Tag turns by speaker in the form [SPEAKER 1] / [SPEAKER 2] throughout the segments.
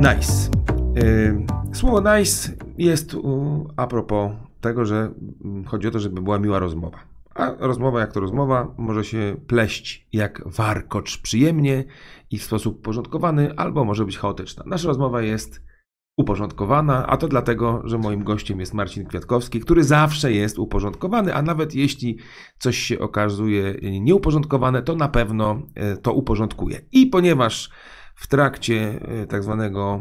[SPEAKER 1] Nice. Słowo nice jest a propos tego, że chodzi o to, żeby była miła rozmowa. A rozmowa jak to rozmowa może się pleść jak warkocz przyjemnie i w sposób uporządkowany, albo może być chaotyczna. Nasza rozmowa jest uporządkowana, a to dlatego, że moim gościem jest Marcin Kwiatkowski, który zawsze jest uporządkowany, a nawet jeśli coś się okazuje nieuporządkowane, to na pewno to uporządkuje. I ponieważ w trakcie tak zwanego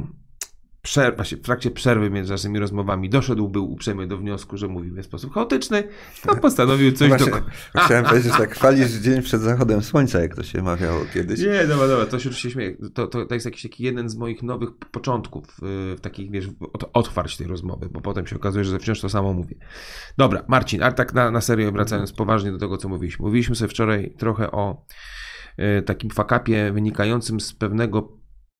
[SPEAKER 1] w trakcie przerwy między naszymi rozmowami był uprzejmy do wniosku, że mówimy w sposób chaotyczny, to postanowił coś
[SPEAKER 2] Chciałem powiedzieć, że tak chwalisz dzień przed zachodem słońca, jak to się mawiało kiedyś.
[SPEAKER 1] Nie, dobra, to się już się śmieje. To jest jakiś taki jeden z moich nowych początków, w takich, wiesz, otwarć tej rozmowy, bo potem się okazuje, że wciąż to samo mówię. Dobra, Marcin, ale tak na serio, wracając poważnie do tego, co mówiliśmy. Mówiliśmy sobie wczoraj trochę o takim fuck-upie wynikającym z pewnego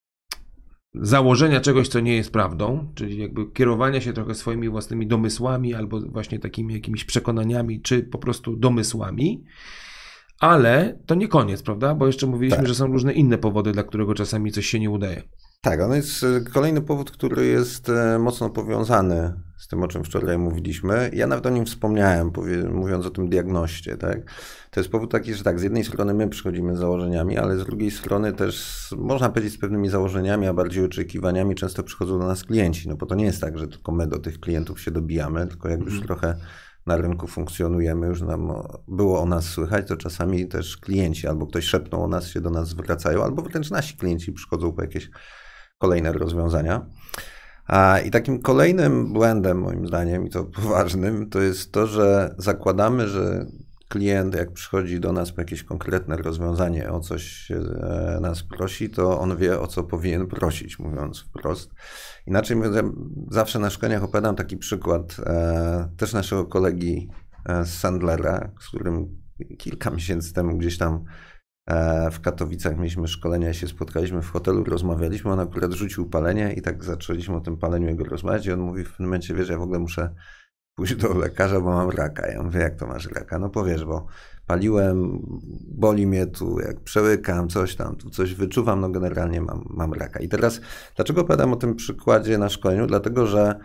[SPEAKER 1] założenia czegoś, co nie jest prawdą, czyli jakby kierowania się trochę swoimi własnymi domysłami albo właśnie takimi jakimiś przekonaniami, czy po prostu domysłami, ale to nie koniec, prawda? Bo jeszcze mówiliśmy, że są różne inne powody, dla którego czasami coś się nie udaje.
[SPEAKER 2] Tak, on jest kolejny powód, który jest mocno powiązany z tym, o czym wczoraj mówiliśmy. Ja nawet o nim wspomniałem, mówiąc o tym diagnoście. Tak? To jest powód taki, że tak, z jednej strony my przychodzimy z założeniami, ale z drugiej strony też, można powiedzieć, z pewnymi założeniami, a bardziej oczekiwaniami często przychodzą do nas klienci. No bo to nie jest tak, że tylko my do tych klientów się dobijamy, tylko jak już trochę na rynku funkcjonujemy, już nam było o nas słychać, to czasami też klienci albo ktoś szepnął o nas, się do nas zwracają, albo wręcz nasi klienci przychodzą po jakieś kolejne rozwiązania. I takim kolejnym błędem, moim zdaniem, i to poważnym, to jest to, że zakładamy, że klient, jak przychodzi do nas po jakieś konkretne rozwiązanie, o coś nas prosi, to on wie, o co powinien prosić, mówiąc wprost. Inaczej mówiąc, zawsze na szkoleniach opowiadam taki przykład też naszego kolegi z Sandlera, z którym kilka miesięcy temu gdzieś tam w Katowicach mieliśmy szkolenia, się spotkaliśmy w hotelu, rozmawialiśmy, on akurat rzucił palenie i tak zaczęliśmy o tym paleniu jego rozmawiać i on mówi w pewnym momencie, wiesz, ja w ogóle muszę pójść do lekarza, bo mam raka. Ja mówię, jak to masz raka? No powiesz, bo paliłem, boli mnie tu, jak przełykam, coś tam, tu coś wyczuwam, no generalnie mam raka. I teraz, dlaczego opowiadam o tym przykładzie na szkoleniu? Dlatego, że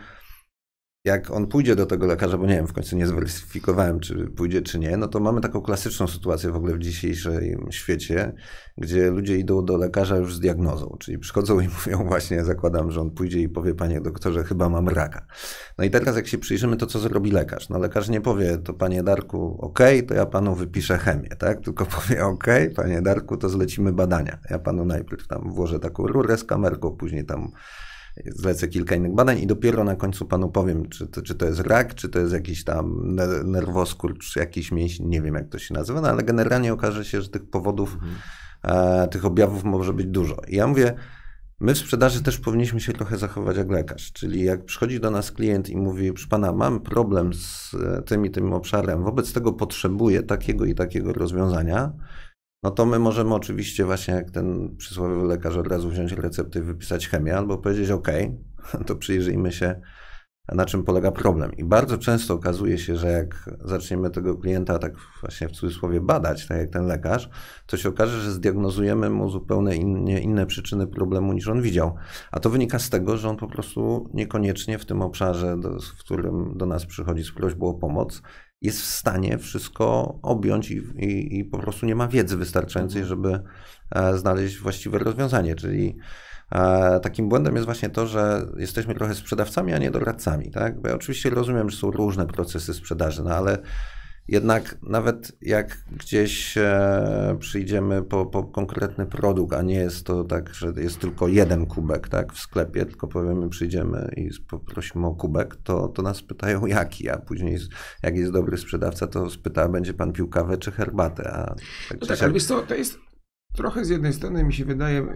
[SPEAKER 2] jak on pójdzie do tego lekarza, bo nie wiem, w końcu nie zweryfikowałem, czy pójdzie, czy nie, no to mamy taką klasyczną sytuację w ogóle w dzisiejszym świecie, gdzie ludzie idą do lekarza już z diagnozą, czyli przychodzą i mówią właśnie, zakładam, że on pójdzie i powie, panie doktorze, chyba mam raka. No i teraz jak się przyjrzymy, to co zrobi lekarz? No lekarz nie powie, to panie Darku, okej, to ja panu wypiszę chemię, tak? Tylko powie, okej, panie Darku, to zlecimy badania. Ja panu najpierw tam włożę taką rurę z kamerką, później tam zlecę kilka innych badań i dopiero na końcu panu powiem, czy to jest rak, czy to jest jakiś tam nerwoskurcz, jakiś mięsień, nie wiem jak to się nazywa, no ale generalnie okaże się, że tych powodów, tych objawów może być dużo. I ja mówię, my w sprzedaży też powinniśmy się trochę zachować jak lekarz, czyli jak przychodzi do nas klient i mówi, proszę pana, mam problem z tym i tym obszarem, wobec tego potrzebuję takiego i takiego rozwiązania, no to my możemy oczywiście właśnie jak ten przysłowiowy lekarz od razu wziąć receptę i wypisać chemię, albo powiedzieć to przyjrzyjmy się, na czym polega problem. I bardzo często okazuje się, że jak zaczniemy tego klienta tak właśnie w cudzysłowie badać, tak jak ten lekarz, to się okaże, że zdiagnozujemy mu zupełnie inne przyczyny problemu niż on widział. A to wynika z tego, że on po prostu niekoniecznie w tym obszarze, w którym do nas przychodzi z prośbą o pomoc, jest w stanie wszystko objąć i po prostu nie ma wiedzy wystarczającej, żeby znaleźć właściwe rozwiązanie. Czyli takim błędem jest właśnie to, że jesteśmy trochę sprzedawcami, a nie doradcami. Tak? Bo ja oczywiście rozumiem, że są różne procesy sprzedaży, no ale jednak nawet jak gdzieś przyjdziemy po konkretny produkt, a nie jest to tak, że jest tylko jeden kubek, tak, w sklepie, tylko powiemy, przyjdziemy i poprosimy o kubek, to nas pytają jaki, a później jak jest dobry sprzedawca, to spyta, będzie pan pił kawę czy herbatę.
[SPEAKER 1] Ale wiesz co, to jest trochę z jednej strony mi się wydaje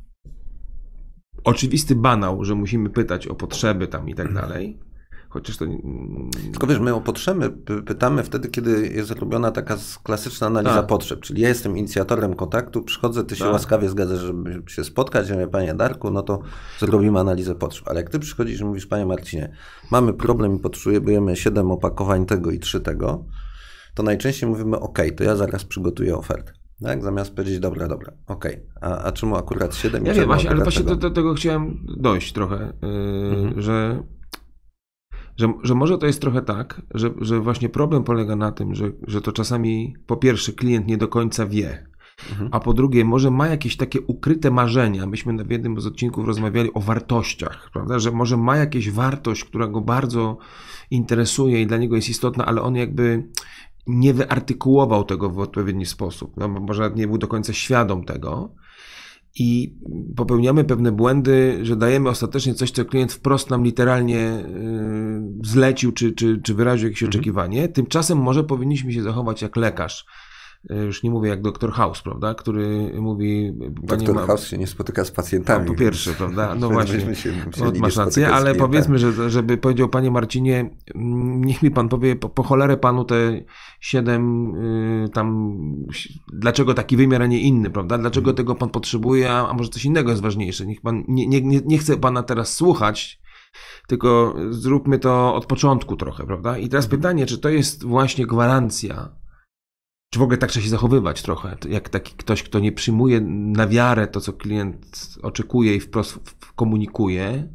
[SPEAKER 1] oczywisty banał, że musimy pytać o potrzeby tam i tak dalej. Chociaż to...
[SPEAKER 2] Tylko wiesz, my o potrzeby pytamy wtedy, kiedy jest robiona taka klasyczna analiza potrzeb. Czyli ja jestem inicjatorem kontaktu, przychodzę, ty się łaskawie zgadzasz, żeby się spotkać, ja mówię, panie Darku, no to zrobimy analizę potrzeb. Ale jak ty przychodzisz i mówisz, panie Marcinie, mamy problem i potrzebujemy 7 opakowań tego i 3 tego, to najczęściej mówimy, to ja zaraz przygotuję ofertę. Tak? Zamiast powiedzieć, dobra, okej. A czemu akurat 7?
[SPEAKER 1] Ja wiem, właśnie, ale właśnie do tego chciałem dojść trochę, że może to jest trochę tak, że właśnie problem polega na tym, że to czasami po pierwsze klient nie do końca wie, a po drugie może ma jakieś takie ukryte marzenia. Myśmy w jednym z odcinków rozmawiali o wartościach, prawda? Że może ma jakąś wartość, która go bardzo interesuje i dla niego jest istotna, ale on jakby nie wyartykułował tego w odpowiedni sposób. No, może nawet nie był do końca świadom tego. I popełniamy pewne błędy, że dajemy ostatecznie coś, co klient wprost nam literalnie zlecił, czy wyraził jakieś oczekiwanie. Tymczasem może powinniśmy się zachować jak lekarz. Już nie mówię jak doktor House, prawda, który mówi...
[SPEAKER 2] Doktor House się nie spotyka z pacjentami.
[SPEAKER 1] No, po pierwsze, prawda, no właśnie, masz rację, ale powiedzmy, żeby powiedział, panie Marcinie, niech mi pan powie, po cholerę panu te 7 tam, dlaczego taki wymiar, a nie inny, prawda, dlaczego tego pan potrzebuje, a może coś innego jest ważniejsze, niech pan, nie chcę pana teraz słuchać, tylko zróbmy to od początku trochę, prawda, i teraz pytanie, czy to jest właśnie gwarancja, czy w ogóle tak trzeba się zachowywać trochę, jak taki ktoś, kto nie przyjmuje na wiarę to, co klient oczekuje i wprost komunikuje,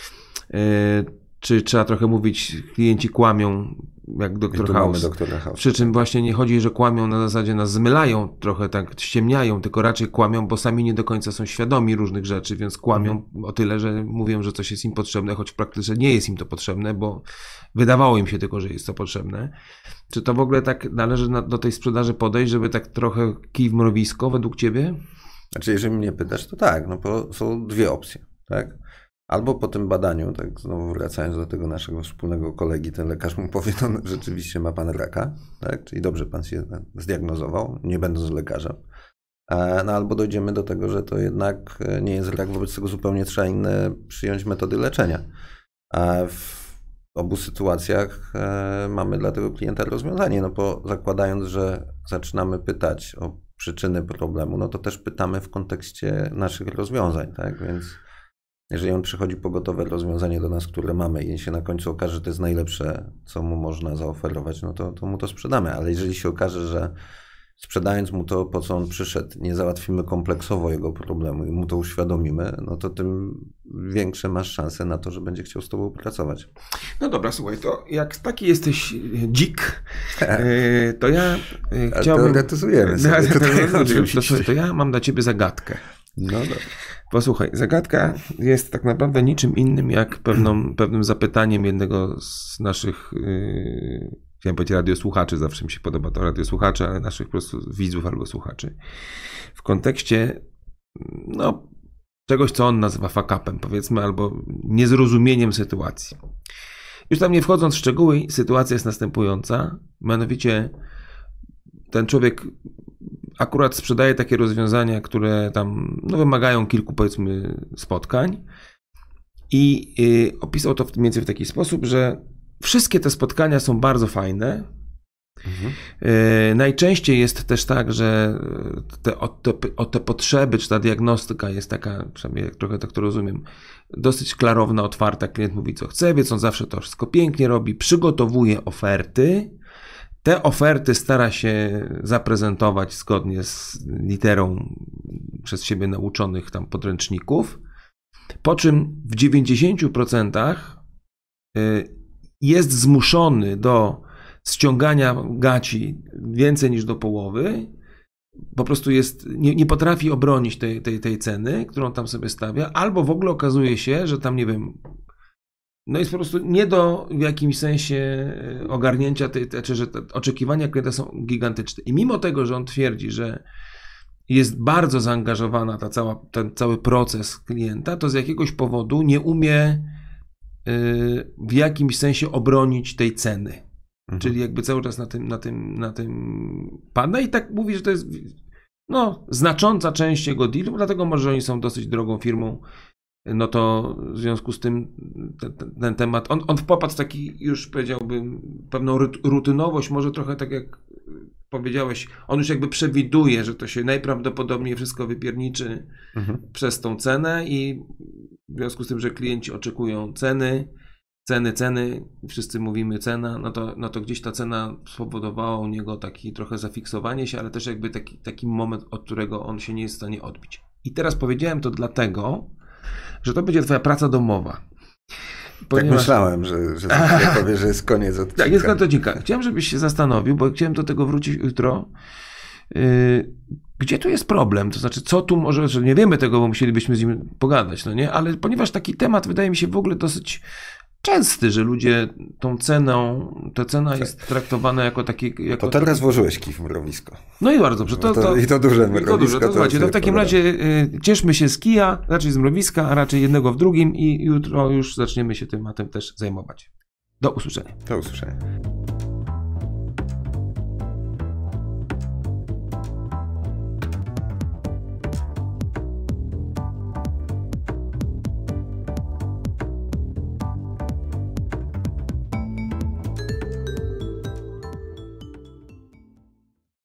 [SPEAKER 1] czy trzeba trochę mówić, klienci kłamią, jak doktor House. Przy czym właśnie nie chodzi, że kłamią na zasadzie nas zmylają, trochę tak ściemniają, tylko raczej kłamią, bo sami nie do końca są świadomi różnych rzeczy, więc kłamią o tyle, że mówią, że coś jest im potrzebne, choć w praktyce nie jest im to potrzebne, bo wydawało im się tylko, że jest to potrzebne. Czy to w ogóle tak należy do tej sprzedaży podejść, żeby tak trochę kij w mrowisko według ciebie?
[SPEAKER 2] Znaczy, jeżeli mnie pytasz, to tak, no bo są dwie opcje, tak? Albo po tym badaniu, tak znowu wracając do tego naszego wspólnego kolegi, ten lekarz mu powie, no rzeczywiście ma pan raka, tak? Czyli dobrze pan się zdiagnozował, nie będąc lekarzem. No albo dojdziemy do tego, że to jednak nie jest rak, wobec tego zupełnie trzeba inne przyjąć metody leczenia. A w obu sytuacjach mamy dla tego klienta rozwiązanie, no bo zakładając, że zaczynamy pytać o przyczyny problemu, no to też pytamy w kontekście naszych rozwiązań, tak? Więc jeżeli on przychodzi po gotowe rozwiązanie do nas, które mamy i się na końcu okaże, że to jest najlepsze, co mu można zaoferować, no to mu to sprzedamy. Ale jeżeli się okaże, że sprzedając mu to, po co on przyszedł, nie załatwimy kompleksowo jego problemu i mu to uświadomimy, no to tym większe masz szanse na to, że będzie chciał z tobą pracować.
[SPEAKER 1] No dobra, słuchaj, to jak taki jesteś dzik, to ja chciałbym...
[SPEAKER 2] Teoretyzujemy sobie.
[SPEAKER 1] To ja mam dla ciebie zagadkę.
[SPEAKER 2] No dobra.
[SPEAKER 1] Posłuchaj, zagadka jest tak naprawdę niczym innym jak pewnym zapytaniem jednego z naszych, chciałem powiedzieć radiosłuchaczy, zawsze mi się podoba to radiosłuchacze, ale naszych po prostu widzów albo słuchaczy. W kontekście, no, czegoś, co on nazywa fuck-upem, powiedzmy, albo niezrozumieniem sytuacji. Już tam nie wchodząc w szczegóły, sytuacja jest następująca, mianowicie ten człowiek akurat sprzedaje takie rozwiązania, które tam wymagają kilku, powiedzmy, spotkań i opisał to mniej więcej w taki sposób, że wszystkie te spotkania są bardzo fajne. Najczęściej jest też tak, że te potrzeby, czy ta diagnostyka jest taka, przynajmniej jak trochę tak to rozumiem, dosyć klarowna, otwarta. Klient mówi, co chce, więc on zawsze to wszystko pięknie robi, przygotowuje oferty. Te oferty stara się zaprezentować zgodnie z literą przez siebie nauczonych tam podręczników, po czym w 90% jest zmuszony do ściągania gaci więcej niż do połowy, po prostu nie potrafi obronić tej ceny, którą tam sobie stawia, albo w ogóle okazuje się, że tam, nie wiem, no jest po prostu nie do w jakimś sensie ogarnięcia, że te oczekiwania klienta są gigantyczne. I mimo tego, że on twierdzi, że jest bardzo zaangażowana ten cały proces klienta, to z jakiegoś powodu nie umie w jakimś sensie obronić tej ceny. Czyli jakby cały czas na tym pada i tak mówi, że to jest znacząca część jego dealów, dlatego może oni są dosyć drogą firmą. No to w związku z tym ten temat, on popadł w taki, już powiedziałbym, pewną rutynowość, może trochę tak jak powiedziałeś, on już jakby przewiduje, że to się najprawdopodobniej wszystko wypierniczy przez tą cenę i w związku z tym, że klienci oczekują ceny, ceny, wszyscy mówimy cena, no to gdzieś ta cena spowodowała u niego taki trochę zafiksowanie się, ale też jakby taki moment, od którego on się nie jest w stanie odbić. I teraz powiedziałem to dlatego, że to będzie twoja praca domowa.
[SPEAKER 2] Ponieważ... Tak myślałem, że powie, że jest koniec odcinka.
[SPEAKER 1] Tak, jest koniec odcinka. Chciałem, żebyś się zastanowił, bo chciałem do tego wrócić jutro. Gdzie tu jest problem? To znaczy, co tu może, że nie wiemy tego, bo musielibyśmy z nim pogadać, no nie? Ale ponieważ taki temat wydaje mi się w ogóle dosyć częsty, że ludzie tą ceną, ta cena jest traktowana jako taki...
[SPEAKER 2] To teraz włożyłeś kij w mrowisko.
[SPEAKER 1] No i bardzo dobrze.
[SPEAKER 2] I to duże mrowisko.
[SPEAKER 1] To słuchajcie, to w takim razie cieszmy się z kija, raczej z mrowiska, a raczej jednego w drugim i jutro już zaczniemy się tematem też zajmować. Do usłyszenia.
[SPEAKER 2] Do usłyszenia.